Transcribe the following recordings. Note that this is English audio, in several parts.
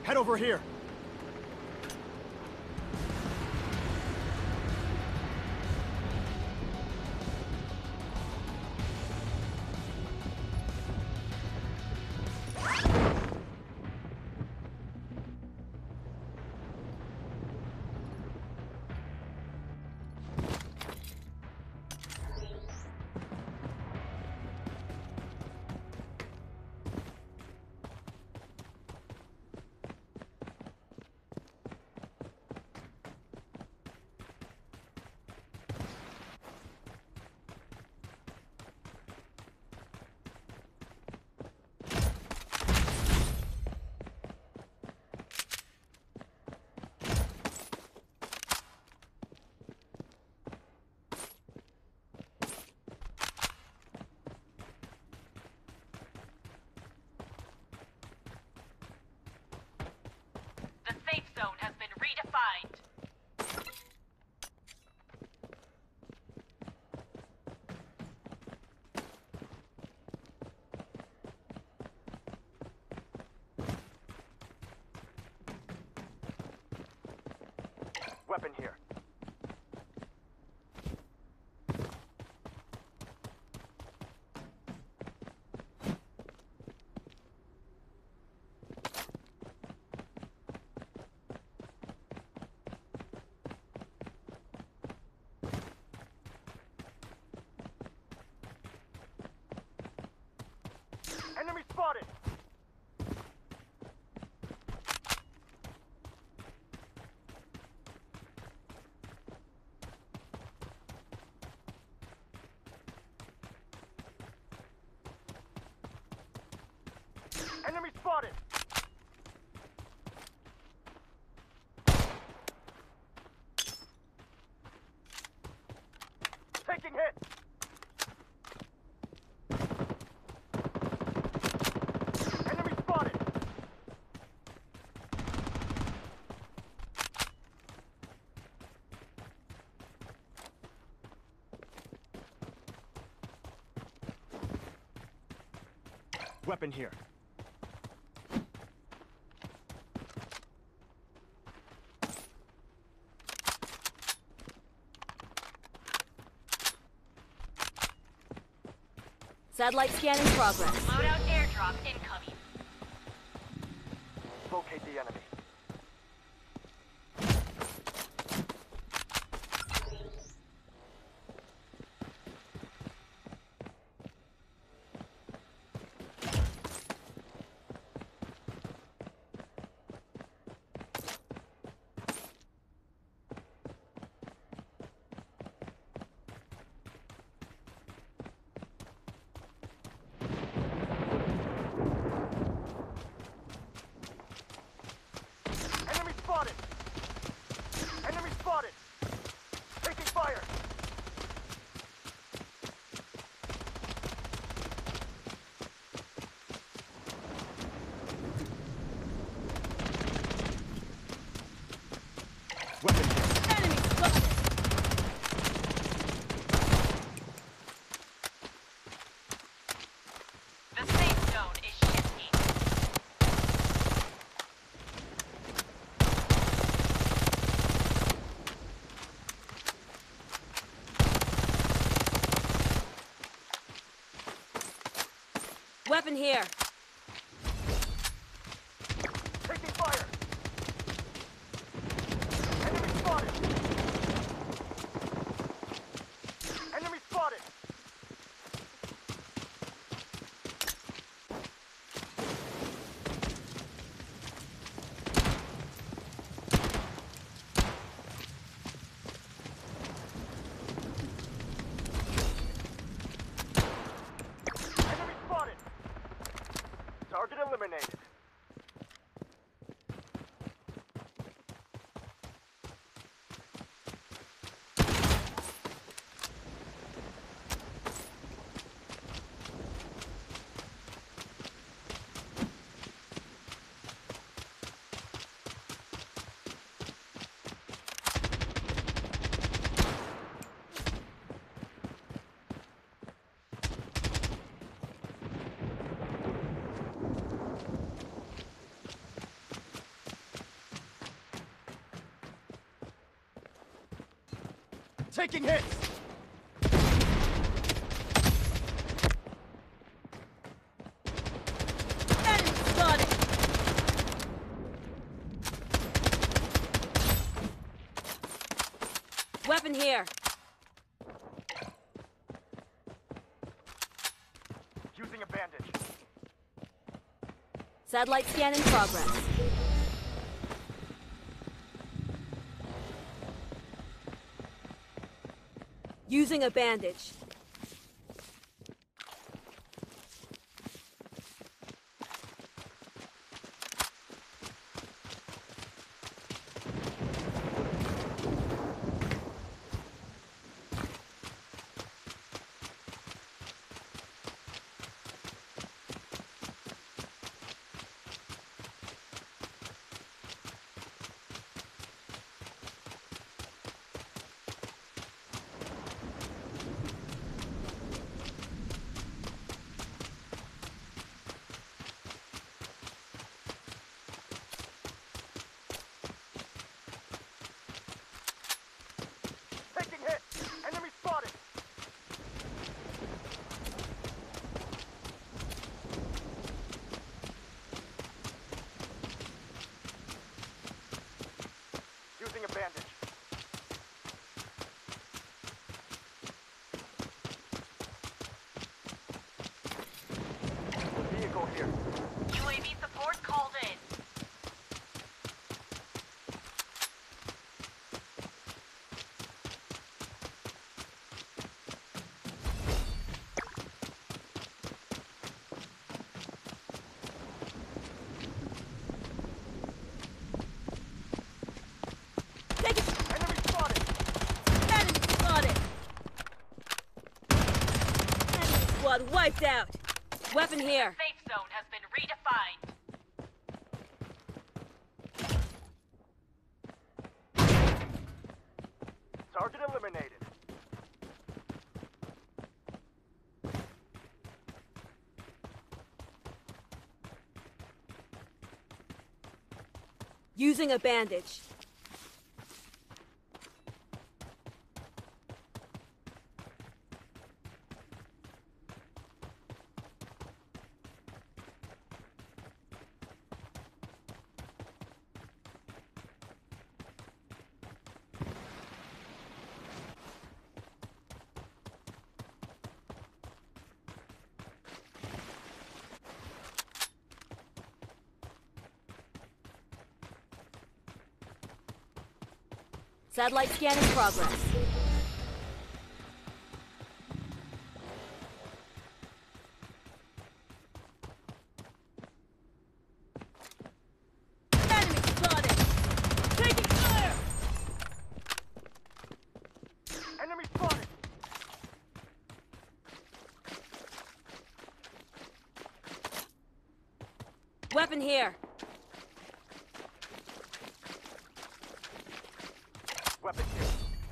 Head over here. The safe zone has been redefined. Weapon here. Enemy spotted! Enemy spotted! Taking hit! Enemy spotted! Weapon here. Satellite scan in progress. Loadout airdrop incoming. Locate the enemy. Enemy spotted! Enemy spotted! Taking fire! Weapon here. Enemy spotted. The safe zone is shifting. Weapon here. Taking fire! Enemy spotted! Enemy spotted! Enemy spotted! Target eliminated. Taking hits! Enemy spotted! Weapon here. Using a bandage. Satellite scan in progress. Using a bandage. Taking hits! Enemy spotted! Using a bandage. Vehicle here. UAV support called in. Take it! Enemy spotted! Enemy spotted! Enemy squad wiped out! Weapon here. Safe zone has been redefined. Target eliminated. Using a bandage. Satellite scan in progress. Enemy spotted! Taking fire! Enemy spotted! Weapon here. Weapon here.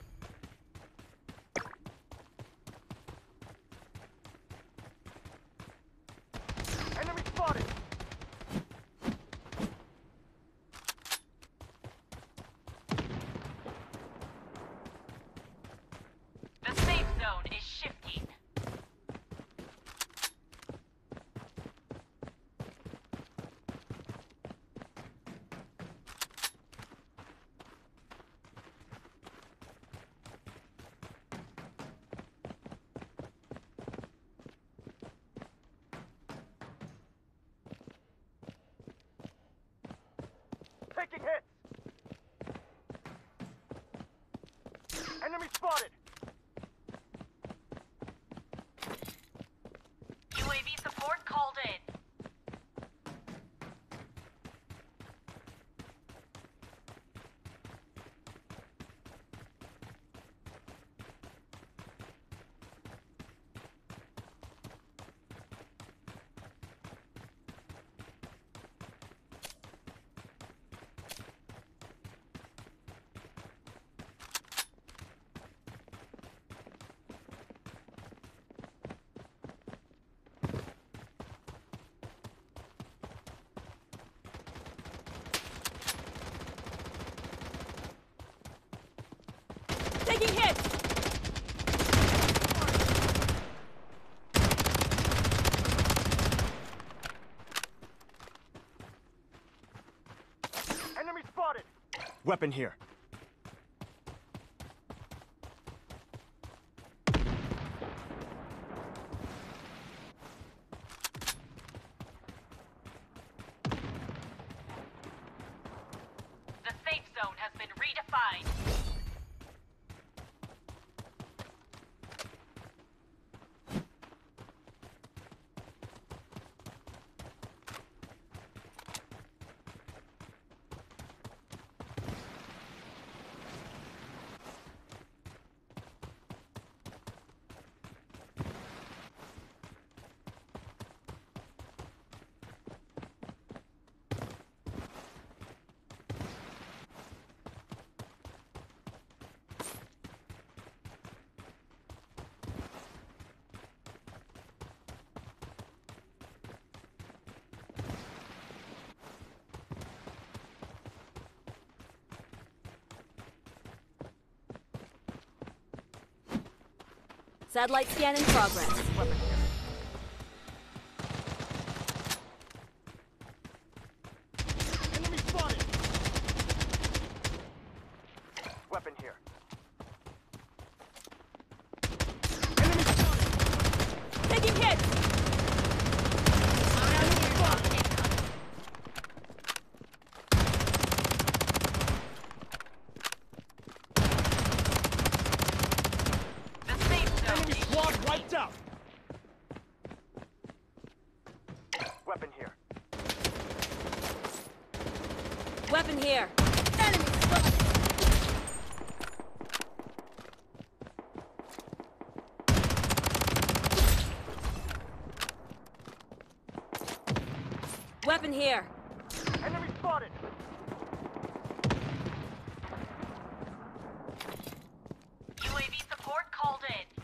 Enemy spotted! The safe zone is shifting. Taking hits! Enemy spotted! UAV support called in. Taking hits! Weapon here. The safe zone has been redefined. Satellite scan in progress. Weapon here. Enemy spotted! Weapon here. Enemy spotted! Taking hits! The safe zone Enemy is squad wiped out! Weapon here. Weapon here. Enemy spotted! Weapon here. Enemy spotted! UAV support called in.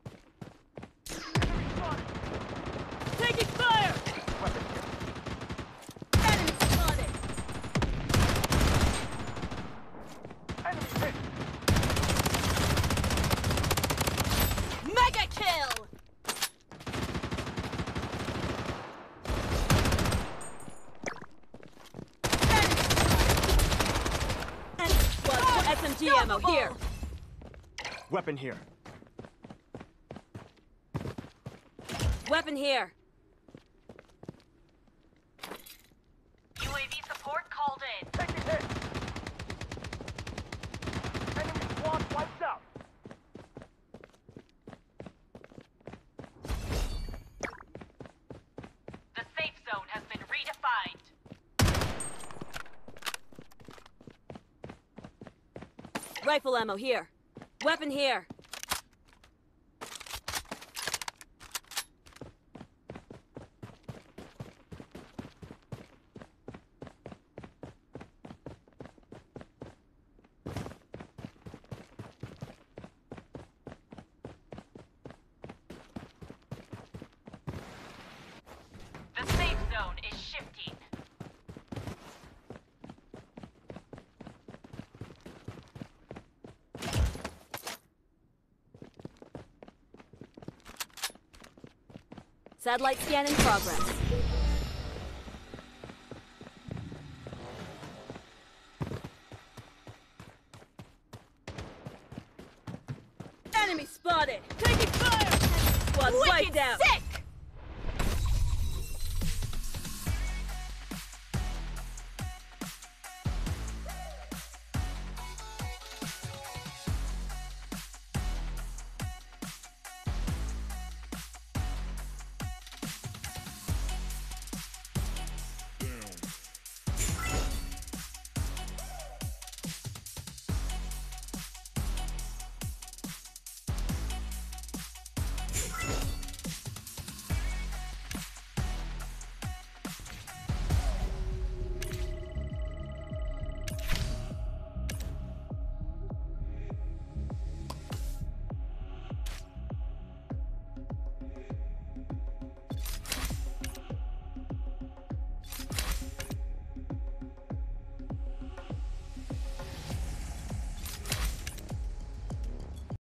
Enemy spotted! Taking fire! Weapon here. Enemy spotted! Enemy hit! Mega kill! Enemy squad, SMG ammo here. Weapon here. Weapon here. UAV support called in. Taking hit! Enemy squad wiped out! The safe zone has been redefined. Rifle ammo here. Weapon here. The safe zone is shifting. Satellite scan in progress.